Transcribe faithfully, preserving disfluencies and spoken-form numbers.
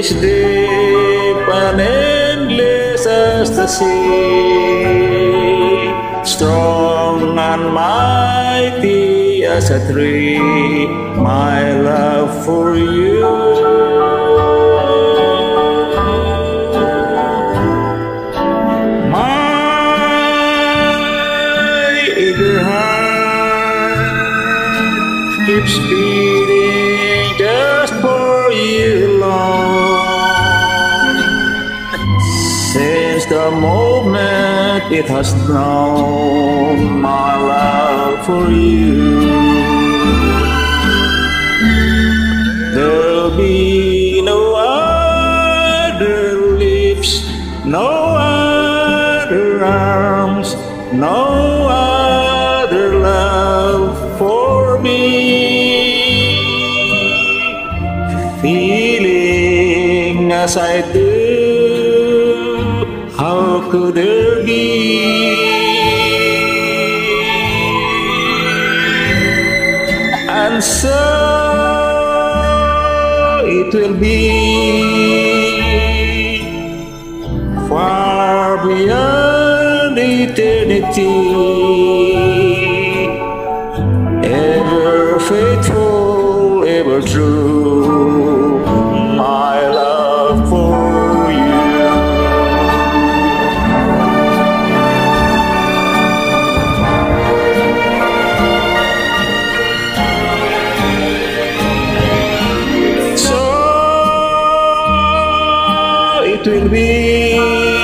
is deep and endless as the sea, strong and mighty as a tree, my love for you. My eager heart keeps beating just for you alone, since the moment it has known my love for you. There'll be no other lips, no other arms, no other love for me. Feeling as I do, how could there be? And so it will be, far beyond eternity, ever faithful, ever true, my love for you. So it will be,